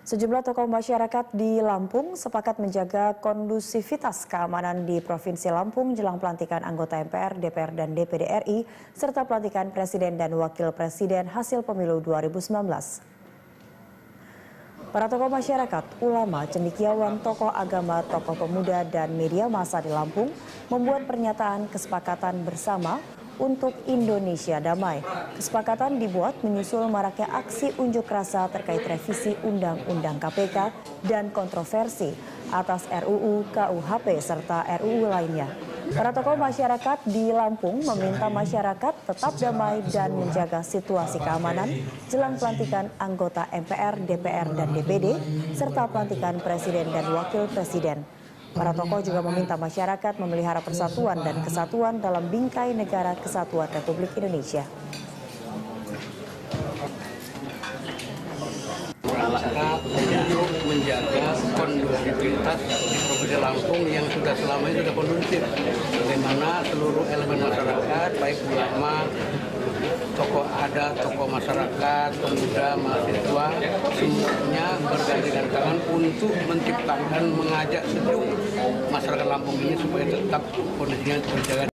Sejumlah tokoh masyarakat di Lampung sepakat menjaga kondusivitas keamanan di Provinsi Lampung jelang pelantikan anggota MPR, DPR, dan DPD RI, serta pelantikan Presiden dan Wakil Presiden hasil pemilu 2019. Para tokoh masyarakat, ulama, cendekiawan, tokoh agama, tokoh pemuda, dan media massa di Lampung membuat pernyataan kesepakatan bersama untuk Indonesia damai. Kesepakatan dibuat menyusul maraknya aksi unjuk rasa terkait revisi Undang-Undang KPK dan kontroversi atas RUU KUHP serta RUU lainnya. Para tokoh masyarakat di Lampung meminta masyarakat tetap damai dan menjaga situasi keamanan jelang pelantikan anggota MPR, DPR, dan DPD serta pelantikan Presiden dan Wakil Presiden. Para tokoh juga meminta masyarakat memelihara persatuan dan kesatuan dalam bingkai negara kesatuan Republik Indonesia. Masyarakat untuk menjaga kondusivitas di Provinsi Lampung yang sudah selama ini sudah kondusif, bagaimana seluruh elemen masyarakat, baik ulama, tokoh adat, tokoh masyarakat, pemuda, mahasiswa, semuanya bergandengan tangan untuk menciptakan, mengajak seluruh masyarakat Lampung ini supaya tetap kondisinya terjaga.